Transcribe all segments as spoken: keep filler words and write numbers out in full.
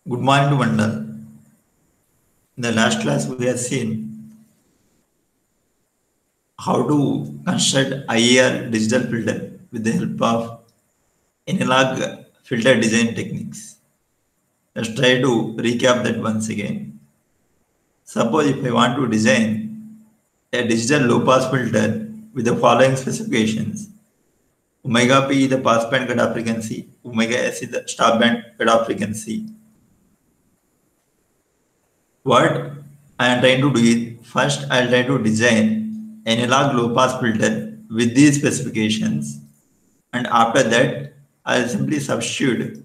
Good morning to Vandal. In the last class, we have seen how to construct I A R digital filter with the help of analog filter design techniques. Let's try to recap that once again. Suppose if I want to design a digital low pass filter with the following specifications: omega p is the pass band cutoff frequency, omega s is the stop band cutoff frequency. What I am trying to do is first I'll try to design analog low pass filter with these specifications, and after that I'll simply substitute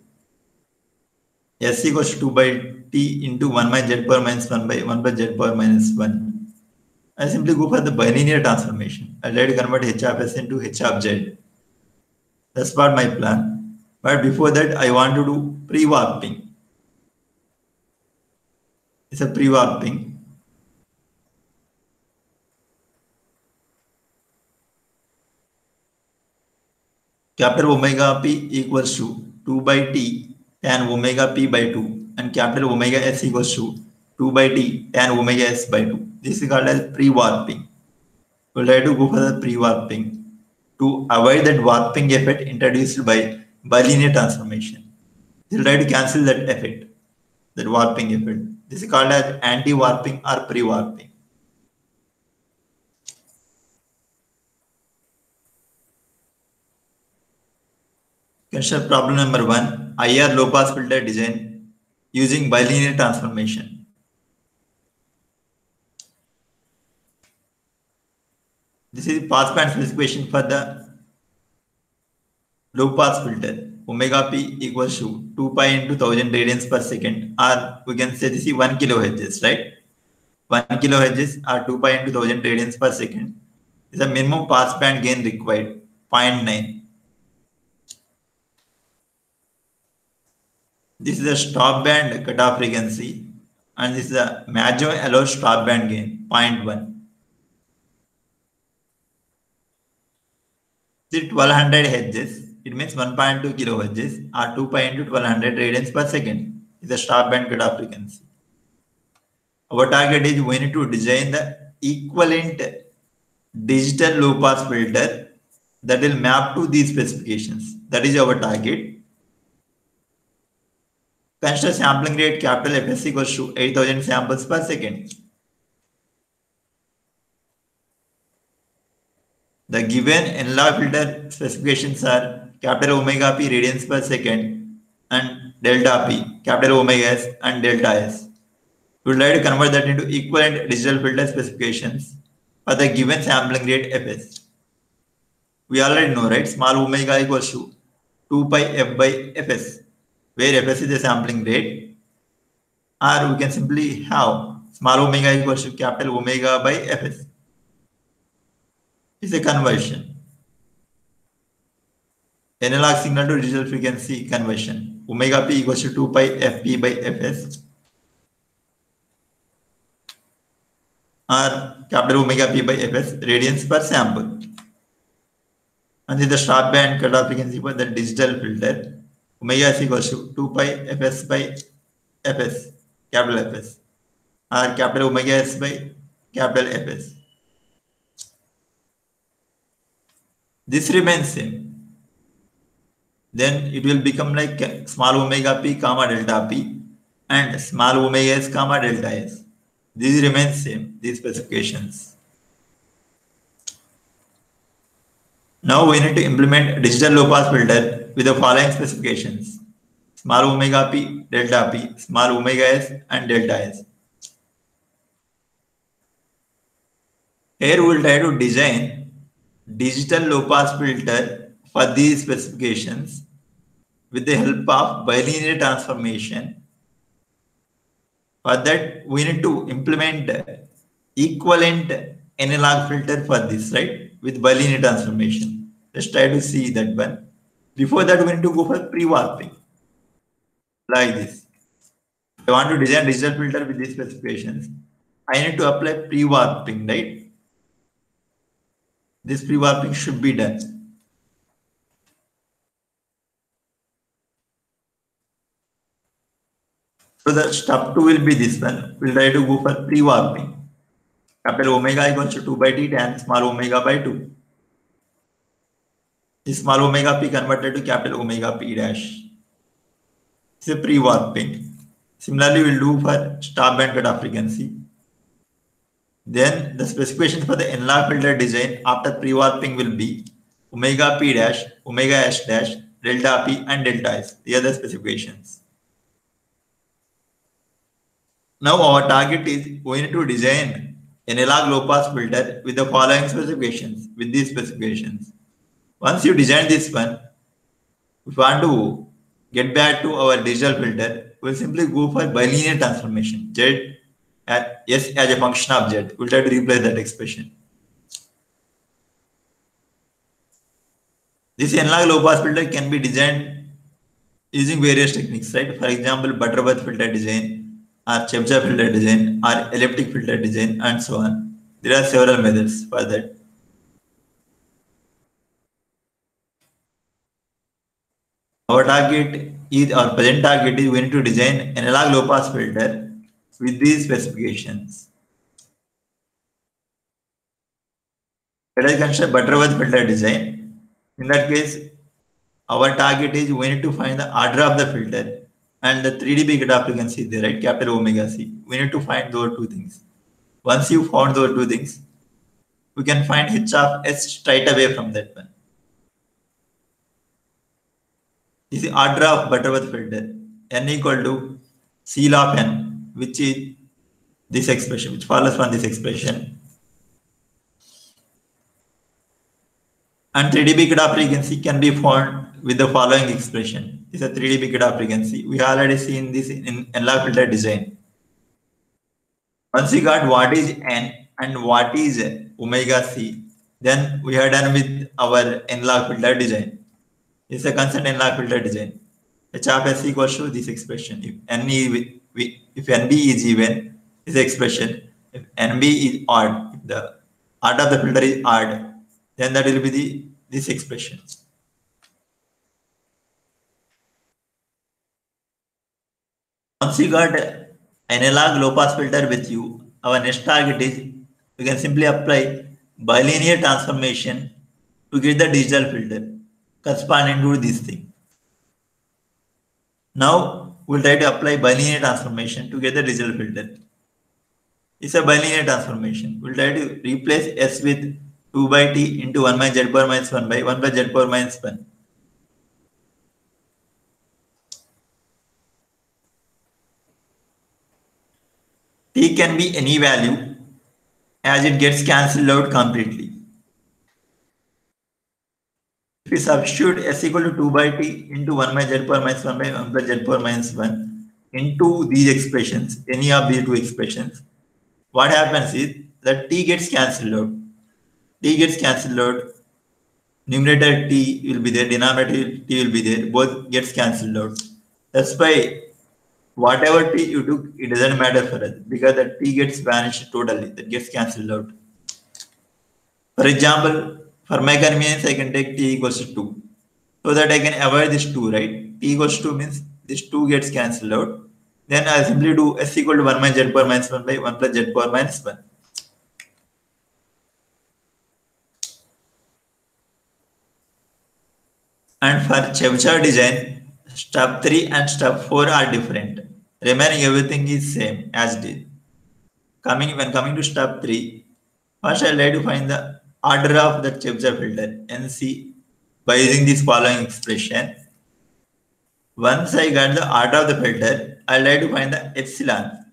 S equals to two by T into one by Z power minus one by one by Z power minus one. I simply go for the bilinear transformation. I'll try to convert H of S into H of Z. That's what my plan. But before that, I want to do pre-warping. It's a pre-warping. Capital omega p equals to two by T tan omega p by two, and capital omega s equals to two by T tan omega s by two. This is called as pre-warping. We'll try to go for the pre-warping to avoid that warping effect introduced by bilinear transformation. We'll try to cancel that effect, that warping effect. This is called as anti-warping or pre-warping. Consider problem number one, I R low pass filter design using bilinear transformation. This is pass band specification for the low pass filter. Omega p equals to two pi into one thousand radians per second, or we can say this is one kilohertz, right? one kilohertz or two pi into one thousand radians per second is the minimum pass band gain required, zero point nine. This is the stop band cutoff frequency, and this is the maximum allowed stop band gain, zero point one. This is twelve hundred hertz. It means one point two kilohertz or two pi into twelve hundred radians per second is the stop band cutoff frequency. Our target is we need to design the equivalent digital low pass filter that will map to these specifications. That is our target. Consider sampling rate capital F S equals to eight thousand samples per second. The given analog filter specifications are capital omega p radians per second and delta p, capital omega s and delta s. We will try to convert that into equivalent digital filter specifications for the given sampling rate Fs. We already know, right? Small omega equals to two pi f by Fs, where Fs is the sampling rate, or we can simply have small omega equals to capital omega by Fs. It's a conversion. Analog signal to digital frequency conversion. Omega p equals to two pi fp by Fs, or capital omega p by Fs radians per sample. And this is the stop band cutoff frequency for the digital filter. Omega s equals to two pi Fs by Fs, capital Fs, or capital omega s by capital Fs. This remains same. Then it will become like small omega p comma delta p and small omega s comma delta s. These remain same, these specifications. Now we need to implement digital low pass filter with the following specifications: small omega p, delta p, small omega s and delta s. Here we will try to design digital low pass filter for these specifications with the help of bilinear transformation. For that, we need to implement equivalent analog filter for this, right? With bilinear transformation. Let's try to see that one. Before that, we need to go for pre-warping. Like this. If I want to design digital filter with these specifications, I need to apply pre-warping, right? This pre-warping should be done. So the step two will be this one. We'll try to go for pre-warping. Capital omega equals to two by t tan small omega by two. This small omega p converted to capital omega p dash. It's a pre-warping. Similarly, we'll do for stop band cutoff frequency. Then the specification for the N-log filter design after pre-warping will be omega p dash, omega s dash, delta p, and delta s. These are the specifications. Now our target is we need to design an analog low-pass filter with the following specifications, with these specifications. Once you design this one, if we want to get back to our digital filter, we'll simply go for bilinear transformation. Z at S as a function of Z. We'll try to replace that expression. This analog low-pass filter can be designed using various techniques, right? For example, Butterworth filter design, or Chebyshev filter design, or elliptic filter design, and so on. There are several methods for that. Our target is, our present target is we need to design analog low-pass filter with these specifications. Let us consider Butterworth filter design. In that case, our target is we need to find the order of the filter and the three D B cutoff frequency there, right? Capital omega c. We need to find those two things. Once you found those two things, we can find h of s straight away from that one. This is order of Butterworth filter. N equal to C log n, which is this expression, which follows from this expression. And three D B cutoff frequency can be found with the following expression. This is a three D B cutoff frequency. We have already seen this in N-log filter design. Once we got what is N and what is omega c, then we are done with our N-log filter design. This is a constant N-log filter design. H of s equals to this expression. If n is, if N B is even, this expression. If N B is odd, if the odd of the filter is odd, then that will be the this expression. Once you got an analog low-pass filter with you, our next target is we can simply apply bilinear transformation to get the digital filter corresponding to this thing. Now we'll try to apply bilinear transformation to get the digital filter. It's a bilinear transformation. We'll try to replace S with two by t into one by z power minus one by one by z power minus one. T can be any value as it gets cancelled out completely. If we substitute s equal to two by t into one by z power minus one by one by z power minus one into these expressions, any of these two expressions, what happens is that t gets cancelled out. T gets cancelled out. Numerator t will be there, denominator t will be there, both gets cancelled out. That's why whatever t you took, it doesn't matter for us because the t gets vanished totally, that gets cancelled out. For example, for my convenience, I can take t equals to two. So that I can avoid this two, right? T equals to two means this two gets cancelled out. Then I'll simply do s equal to one minus z power minus one by one plus z power minus one. And for Chebyshev design, step three and step four are different. Remaining everything is same as did. Coming when coming to step three, first I'll try to find the order of the Chebyshev filter N C by using this following expression. Once I got the order of the filter, I'll try to find the epsilon.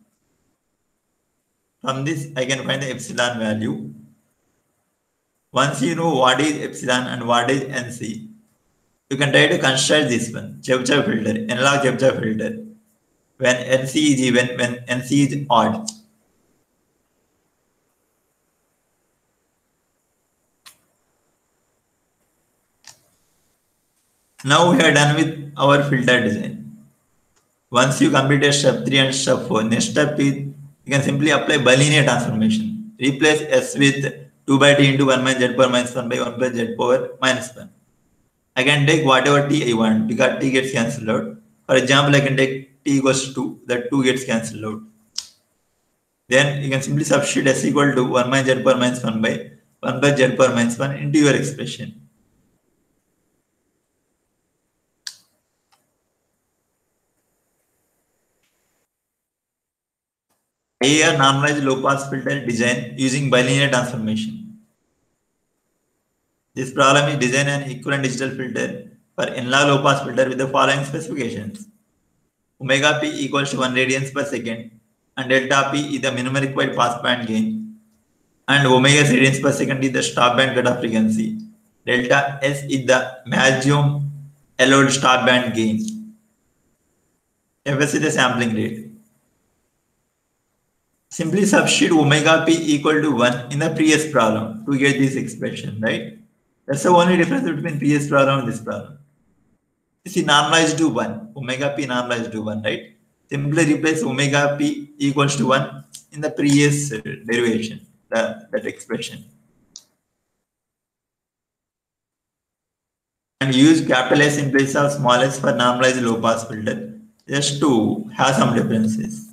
From this, I can find the epsilon value. Once you know what is epsilon and what is N C, you can try to construct this one, Chebyshev filter, analog Chebyshev filter, when N C is even, when N C is odd. Now we are done with our filter design. Once you complete step three and step four, next step is you can simply apply bilinear transformation. Replace S with two by t into one minus z power minus one by one plus z power minus one. I can take whatever t I want because t gets cancelled out. For example, I can take t equals to two, that two gets cancelled out. Then you can simply substitute s equal to one minus z power minus one by one by z power minus one into your expression. A normalized low pass filter design using bilinear transformation. This problem is design an equivalent digital filter for n-log low pass filter with the following specifications. Omega p equals to one radians per second, and delta p is the minimum required pass band gain, and omega radians per second is the stop band cutoff frequency. Delta s is the maximum allowed stop band gain. F s is the sampling rate. Simply substitute omega p equal to one in the previous problem to get this expression, right? That's the only difference between previous problem and this problem. You see, normalized to one, omega p normalized to one, right? Simply replace omega p equals to one in the previous derivation, the, that expression. And use capital S in place of small s for normalized low pass filter, just to have some differences.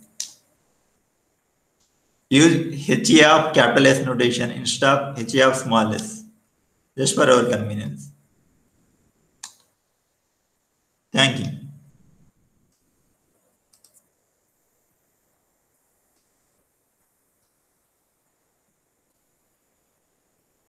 Use H A of capital S notation instead of H A of small s, just for our convenience. Thank you.